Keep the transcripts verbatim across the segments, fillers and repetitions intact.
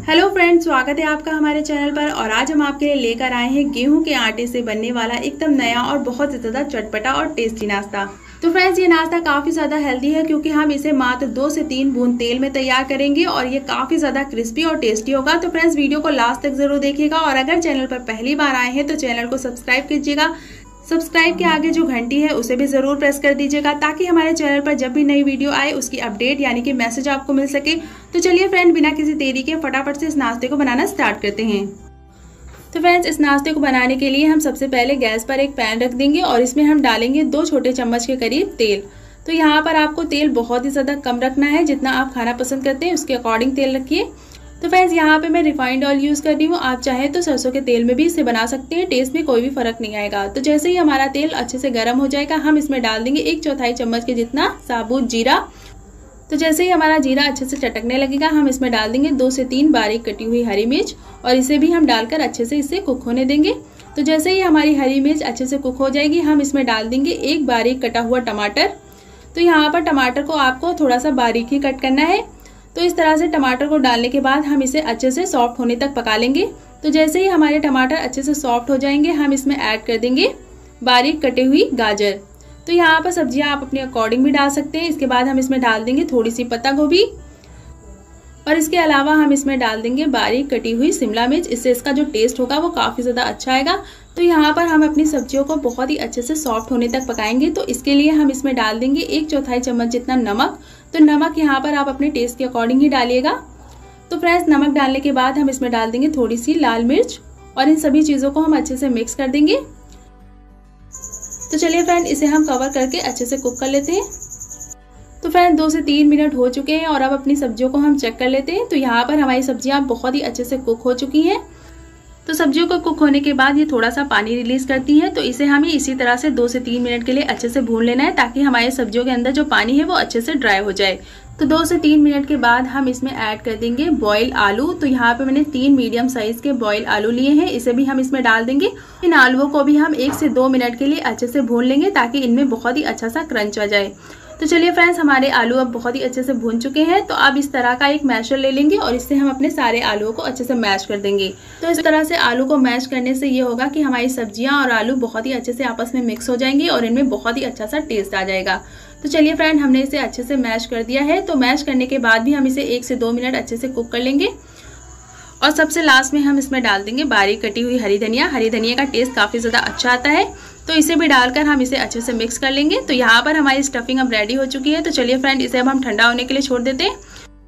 Hello friends, स्वागत है आपका हमारे चैनल पर। और आज हम आपके लिए लेकर आए हैं गेहूं के आटे से बनने वाला एकदम नया और बहुत ज़्यादा चटपटा और टेस्टी नाश्ता। तो फ्रेंड्स, ये नाश्ता काफ़ी ज़्यादा हेल्दी है क्योंकि हम इसे मात्र दो से तीन बूंद तेल में तैयार करेंगे और ये काफ़ी ज़्यादा क्रिस्पी और टेस्टी होगा। तो फ्रेंड्स, वीडियो को लास्ट तक ज़रूर देखिएगा और अगर चैनल पर पहली बार आए हैं तो चैनल को सब्सक्राइब कीजिएगा। सब्सक्राइब के आगे जो घंटी है उसे भी ज़रूर प्रेस कर दीजिएगा ताकि हमारे चैनल पर जब भी नई वीडियो आए उसकी अपडेट यानी कि मैसेज आपको मिल सके। तो चलिए फ्रेंड, बिना किसी देरी के फटाफट से इस नाश्ते को बनाना स्टार्ट करते हैं। तो फ्रेंड्स, इस नाश्ते को बनाने के लिए हम सबसे पहले गैस पर एक पैन रख देंगे और इसमें हम डालेंगे दो छोटे चम्मच के करीब तेल। तो यहाँ पर आपको तेल बहुत ही ज़्यादा कम रखना है, जितना आप खाना पसंद करते हैं उसके अकॉर्डिंग तेल रखिए। तो फ्रेंड्स, यहाँ पे मैं रिफाइंड ऑयल यूज़ कर रही हूँ, आप चाहें तो सरसों के तेल में भी इसे बना सकते हैं, टेस्ट में कोई भी फर्क नहीं आएगा। तो जैसे ही हमारा तेल अच्छे से गर्म हो जाएगा हम इसमें डाल देंगे एक चौथाई चम्मच के जितना साबुत जीरा। तो जैसे ही हमारा जीरा अच्छे से चटकने लगेगा हम इसमें डाल देंगे दो से तीन बारीक कटी हुई हरी मिर्च और इसे भी हम डालकर अच्छे से इसे कुक होने देंगे। तो जैसे ही हमारी हरी मिर्च अच्छे से कुक हो जाएगी हम इसमें डाल देंगे एक बारीक कटा हुआ टमाटर। तो यहाँ पर टमाटर को आपको थोड़ा सा बारीक ही कट करना है। तो इस तरह से टमाटर को डालने के बाद हम इसे अच्छे से सॉफ्ट होने तक पका लेंगे। तो जैसे ही हमारे टमाटर अच्छे से सॉफ्ट हो जाएंगे हम इसमें ऐड कर देंगे बारीक कटी हुई गाजर। तो यहाँ पर सब्जियां आप अपने अकॉर्डिंग भी डाल सकते हैं। इसके बाद हम इसमें डाल देंगे थोड़ी सी पत्ता गोभी और इसके अलावा हम इसमें डाल देंगे बारीक कटी हुई शिमला मिर्च। इससे इसका जो टेस्ट होगा वो काफ़ी ज़्यादा अच्छा आएगा। तो यहाँ पर हम अपनी सब्जियों को बहुत ही अच्छे से सॉफ्ट होने तक पकाएंगे। तो इसके लिए हम इसमें डाल देंगे एक चौथाई चम्मच जितना नमक। तो नमक यहाँ पर आप अपने टेस्ट के अकॉर्डिंग ही डालिएगा। तो फ्रेंड्स, नमक डालने के बाद हम इसमें डाल देंगे थोड़ी सी लाल मिर्च और इन सभी चीज़ों को हम अच्छे से मिक्स कर देंगे। तो चलिए फ्रेंड, इसे हम कवर करके अच्छे से कुक कर लेते हैं। तो फ्रेंड, दो से तीन मिनट हो चुके हैं और अब अपनी सब्जियों को हम चेक कर लेते हैं। तो यहाँ पर हमारी सब्जियाँ बहुत ही अच्छे से कुक हो चुकी हैं। तो सब्जियों को कुक होने के बाद ये थोड़ा सा पानी रिलीज करती हैं। तो इसे हमें इसी तरह से दो से तीन मिनट के लिए अच्छे से भून लेना है ताकि हमारी सब्जियों के अंदर जो पानी है वो अच्छे से ड्राई हो जाए। तो दो से तीन मिनट के बाद हम इसमें ऐड कर देंगे बॉयल आलू। तो यहाँ पे मैंने तीन मीडियम साइज के बॉयल आलू लिए हैं, इसे भी हम इसमें डाल देंगे। इन आलुओं को भी हम एक से दो मिनट के लिए अच्छे से भून लेंगे ताकि इनमें बहुत ही अच्छा सा क्रंच आ जाए। तो चलिए फ्रेंड्स, हमारे आलू अब बहुत ही अच्छे से भून चुके हैं। तो अब इस तरह का एक मैशर ले लेंगे और इससे हम अपने सारे आलूओं को अच्छे से मैश कर देंगे। तो इस तरह से आलू को मैश करने से ये होगा कि हमारी सब्जियां और आलू बहुत ही अच्छे से आपस में मिक्स हो जाएंगे और इनमें बहुत ही अच्छा सा टेस्ट आ जाएगा। तो चलिए फ्रेंड, हमने इसे अच्छे से मैश कर दिया है। तो मैश करने के बाद भी हम इसे एक से दो मिनट अच्छे से कुक कर लेंगे और सबसे लास्ट में हम इसमें डाल देंगे बारीक कटी हुई हरी धनिया। हरी धनिया का टेस्ट काफ़ी ज़्यादा अच्छा आता है। तो इसे भी डालकर हम इसे अच्छे से मिक्स कर लेंगे। तो यहाँ पर हमारी स्टफिंग अब रेडी हो चुकी है। तो चलिए फ्रेंड, इसे अब हम ठंडा होने के लिए छोड़ देते हैं।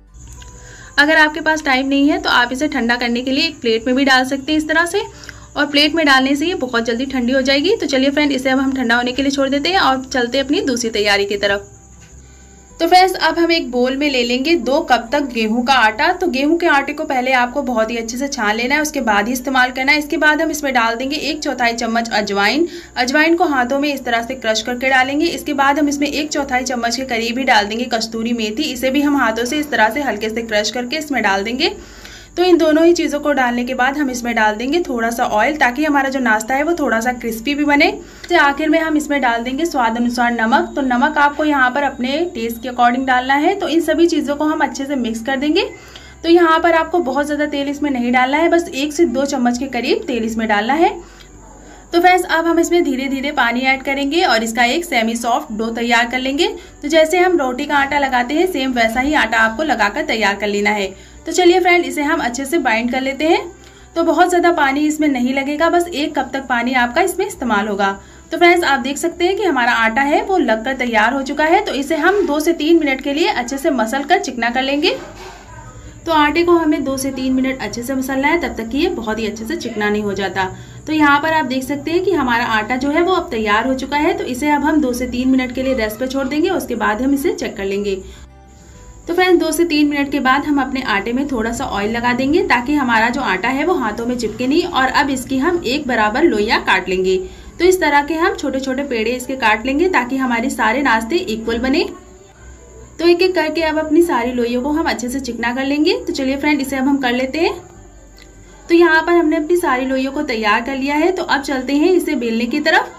अगर आपके पास टाइम नहीं है तो आप इसे ठंडा करने के लिए एक प्लेट में भी डाल सकते हैं इस तरह से, और प्लेट में डालने से ये बहुत जल्दी ठंडी हो जाएगी। तो चलिए फ्रेंड, इसे अब हम ठंडा होने के लिए छोड़ देते हैं और चलते हैं अपनी दूसरी तैयारी की तरफ। तो फ्रेंड्स, अब हम एक बोल में ले लेंगे दो कप तक गेहूं का आटा। तो गेहूं के आटे को पहले आपको बहुत ही अच्छे से छान लेना है, उसके बाद ही इस्तेमाल करना है। इसके बाद हम इसमें डाल देंगे एक चौथाई चम्मच अजवाइन। अजवाइन को हाथों में इस तरह से क्रश करके डालेंगे। इसके बाद हम इसमें एक चौथाई चम्मच के करीब ही डाल देंगे कस्तूरी मेथी। इसे भी हम हाथों से इस तरह से हल्के से क्रश करके इसमें डाल देंगे। तो इन दोनों ही चीज़ों को डालने के बाद हम इसमें डाल देंगे थोड़ा सा ऑयल ताकि हमारा जो नाश्ता है वो थोड़ा सा क्रिस्पी भी बने। तो आखिर में हम इसमें डाल देंगे स्वाद अनुसार नमक। तो नमक आपको यहाँ पर अपने टेस्ट के अकॉर्डिंग डालना है। तो इन सभी चीज़ों को हम अच्छे से मिक्स कर देंगे। तो यहाँ पर आपको बहुत ज़्यादा तेल इसमें नहीं डालना है, बस एक से दो चम्मच के करीब तेल इसमें डालना है। तो फ्रेंड्स, अब हम इसमें धीरे धीरे पानी ऐड करेंगे और इसका एक सेमी सॉफ्ट डो तैयार कर लेंगे। तो जैसे हम रोटी का आटा लगाते हैं सेम वैसा ही आटा आपको लगाकर तैयार कर लेना है। तो चलिए फ्रेंड, इसे हम अच्छे से बाइंड कर लेते हैं। तो बहुत ज़्यादा पानी इसमें नहीं लगेगा, बस एक कप तक पानी आपका इसमें इस्तेमाल होगा। तो फ्रेंड्स, आप देख सकते हैं कि हमारा आटा है वो लगकर तैयार हो चुका है। तो इसे हम दो से तीन मिनट के लिए अच्छे से मसल कर चिकना कर लेंगे। तो आटे को हमें दो से तीन मिनट अच्छे से मसलना है, तब तक कि ये बहुत ही अच्छे से चिकना नहीं हो जाता। तो यहाँ पर आप देख सकते हैं कि हमारा आटा जो है वो अब तैयार हो चुका है। तो इसे अब हम दो से तीन मिनट के लिए रेस्ट पे छोड़ देंगे, उसके बाद हम इसे चेक कर लेंगे। तो फ्रेंड्स, दो से तीन मिनट के बाद हम अपने आटे में थोड़ा सा ऑयल लगा देंगे ताकि हमारा जो आटा है वो हाथों में चिपके नहीं। और अब इसकी हम एक बराबर लोइयाँ काट लेंगे। तो इस तरह के हम छोटे छोटे पेड़े इसके काट लेंगे ताकि हमारे सारे नाश्ते इक्वल बने। तो एक एक करके अब अपनी सारी लोइयों को हम अच्छे से चिकना कर लेंगे। तो चलिए फ्रेंड, इसे अब हम कर लेते हैं। तो यहाँ पर हमने अपनी सारी लोइयों को तैयार कर लिया है। तो अब चलते हैं इसे बेलने की तरफ।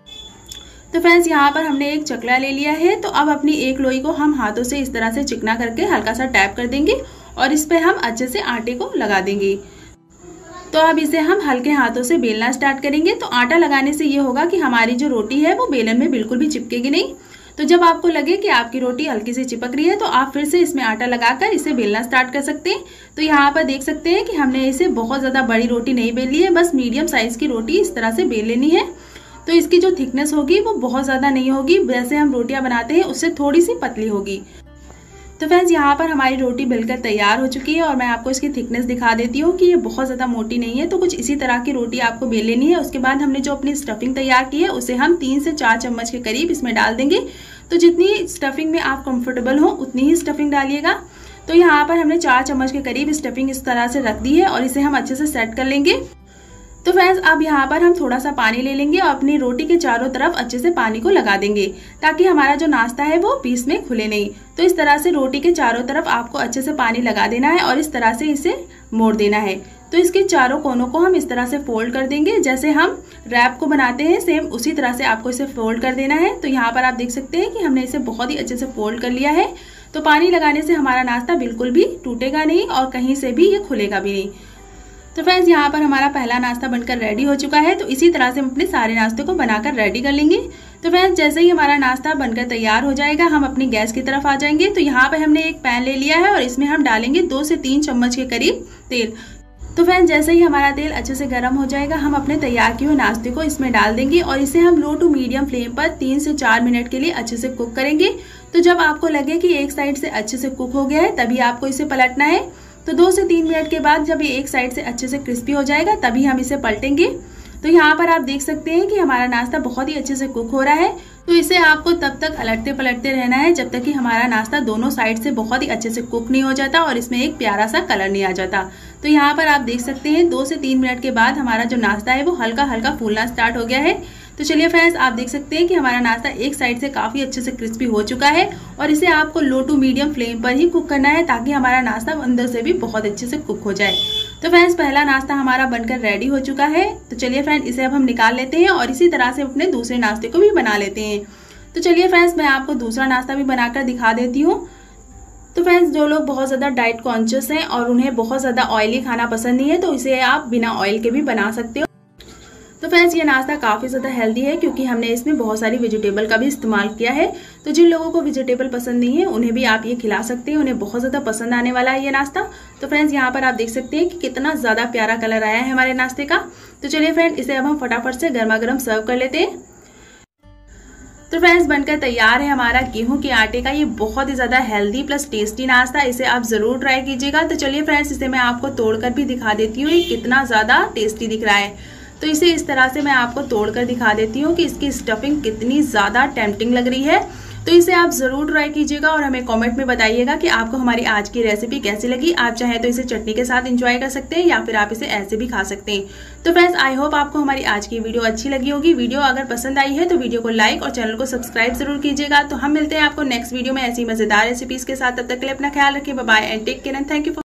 तो फ्रेंड्स यहाँ पर हमने एक चकला ले लिया है। तो अब अपनी एक लोई को हम हाथों से इस तरह से चिकना करके हल्का सा टैप कर देंगे और इस पर हम अच्छे से आटे को लगा देंगे। तो अब इसे हम हल्के हाथों से बेलना स्टार्ट करेंगे। तो आटा लगाने से ये होगा कि हमारी जो रोटी है वो बेलन में बिल्कुल भी चिपकेगी नहीं। तो जब आपको लगे कि आपकी रोटी हल्की से चिपक रही है तो आप फिर से इसमें आटा लगाकर इसे बेलना स्टार्ट कर सकते हैं। तो यहाँ पर देख सकते हैं कि हमने इसे बहुत ज़्यादा बड़ी रोटी नहीं बेल ली है, बस मीडियम साइज़ की रोटी इस तरह से बेल लेनी है। तो इसकी जो थिकनेस होगी वो बहुत ज़्यादा नहीं होगी, वैसे हम रोटियाँ बनाते हैं उससे थोड़ी सी पतली होगी। तो फ्रेंड्स यहाँ पर हमारी रोटी बिल्कुल तैयार हो चुकी है और मैं आपको इसकी थिकनेस दिखा देती हूँ कि ये बहुत ज़्यादा मोटी नहीं है। तो कुछ इसी तरह की रोटी आपको बेल लेनी है। उसके बाद हमने जो अपनी स्टफिंग तैयार की है उसे हम तीन से चार चम्मच के करीब इसमें डाल देंगे। तो जितनी स्टफिंग में आप कंफर्टेबल हो उतनी ही स्टफिंग डालिएगा। तो यहाँ पर हमने चार चम्मच के करीब स्टफिंग इस तरह से रख दी है और इसे हम अच्छे से सेट कर लेंगे। तो फ्रेंड्स अब यहाँ पर हम थोड़ा सा पानी ले लेंगे और अपनी रोटी के चारों तरफ अच्छे से पानी को लगा देंगे ताकि हमारा जो नाश्ता है वो पीस में खुले नहीं। तो इस तरह से रोटी के चारों तरफ आपको अच्छे से पानी लगा देना है और इस तरह से इसे मोड़ देना है। तो इसके चारों कोनों को हम इस तरह से फोल्ड कर देंगे, जैसे हम रैप को बनाते हैं सेम उसी तरह से आपको इसे फोल्ड कर देना है। तो यहाँ पर आप देख सकते हैं कि हमने इसे बहुत ही अच्छे से फोल्ड कर लिया है। तो पानी लगाने से हमारा नाश्ता बिल्कुल भी टूटेगा नहीं और कहीं से भी ये खुलेगा भी नहीं। तो फ्रेंड्स यहाँ पर हमारा पहला नाश्ता बनकर रेडी हो चुका है। तो इसी तरह से हम अपने सारे नाश्ते को बनाकर रेडी कर लेंगे। तो फ्रेंड्स जैसे ही हमारा नाश्ता बनकर तैयार हो जाएगा हम अपनी गैस की तरफ आ जाएंगे। तो यहाँ पर हमने एक पैन ले लिया है और इसमें हम डालेंगे दो से तीन चम्मच के करीब तेल। तो फ्रेंड्स जैसे ही हमारा तेल अच्छे से गर्म हो जाएगा हम अपने तैयार किए हुए नाश्ते को इसमें डाल देंगे और इसे हम लो टू मीडियम फ्लेम पर तीन से चार मिनट के लिए अच्छे से कुक करेंगे। तो जब आपको लगे कि एक साइड से अच्छे से कुक हो गया है तभी आपको इसे पलटना है। तो दो से तीन मिनट के बाद जब ये एक साइड से अच्छे से क्रिस्पी हो जाएगा तभी हम इसे पलटेंगे। तो यहाँ पर आप देख सकते हैं कि हमारा नाश्ता बहुत ही अच्छे से कुक हो रहा है। तो इसे आपको तब तक पलटते पलटते रहना है जब तक कि हमारा नाश्ता दोनों साइड से बहुत ही अच्छे से कुक नहीं हो जाता और इसमें एक प्यारा सा कलर नहीं आ जाता। तो यहाँ पर आप देख सकते हैं दो से तीन मिनट के बाद हमारा जो नाश्ता है वो हल्का हल्का फूलना स्टार्ट हो गया है। तो चलिए फ्रेंड्स आप देख सकते हैं कि हमारा नाश्ता एक साइड से काफ़ी अच्छे से क्रिस्पी हो चुका है और इसे आपको लो टू मीडियम फ्लेम पर ही कुक करना है ताकि हमारा नाश्ता अंदर से भी बहुत अच्छे से कुक हो जाए। तो फ्रेंड्स पहला नाश्ता हमारा बनकर रेडी हो चुका है। तो चलिए फ्रेंड्स इसे अब हम निकाल लेते हैं और इसी तरह से अपने दूसरे नाश्ते को भी बना लेते हैं। तो चलिए फ्रेंड्स मैं आपको दूसरा नाश्ता भी बनाकर दिखा देती हूँ। तो फ्रेंड्स जो लोग बहुत ज़्यादा डाइट कॉन्शियस हैं और उन्हें बहुत ज़्यादा ऑयली खाना पसंद नहीं है तो इसे आप बिना ऑयल के भी बना सकते हो। तो फ्रेंड्स ये नाश्ता काफ़ी ज़्यादा हेल्दी है क्योंकि हमने इसमें बहुत सारी वेजिटेबल का भी इस्तेमाल किया है। तो जिन लोगों को वेजिटेबल पसंद नहीं है उन्हें भी आप ये खिला सकते हैं, उन्हें बहुत ज़्यादा पसंद आने वाला है ये नाश्ता। तो फ्रेंड्स यहाँ पर आप देख सकते हैं कि कितना ज़्यादा प्यारा कलर आया है हमारे नाश्ते का। तो चलिए फ्रेंड्स इसे अब हम फटाफट से गर्मा गर्म सर्व कर लेते हैं। तो फ्रेंड्स बनकर तैयार है हमारा गेहूं के आटे का ये बहुत ही ज़्यादा हेल्दी प्लस टेस्टी नाश्ता। इसे आप ज़रूर ट्राई कीजिएगा। तो चलिए फ्रेंड्स इसे मैं आपको तोड़कर भी दिखा देती हूँ ये कितना ज़्यादा टेस्टी दिख रहा है। तो इसे इस तरह से मैं आपको तोड़कर दिखा देती हूँ कि इसकी स्टफिंग कितनी ज़्यादा टेम्पटिंग लग रही है। तो इसे आप ज़रूर ट्राई कीजिएगा और हमें कमेंट में बताइएगा कि आपको हमारी आज की रेसिपी कैसी लगी। आप चाहें तो इसे चटनी के साथ एंजॉय कर सकते हैं या फिर आप इसे ऐसे भी खा सकते हैं। तो फ्रेंड्स आई होप आपको हमारी आज की वीडियो अच्छी लगी होगी। वीडियो अगर पसंद आई है तो वीडियो को लाइक और चैनल को सब्सक्राइब जरूर कीजिएगा। तो हम मिलते हैं आपको नेक्स्ट वीडियो में ऐसी मज़ेदार रेसिपीज़ के साथ। तब तक के लिए अपना ख्याल रखिए। Bye bye and take care and thank you.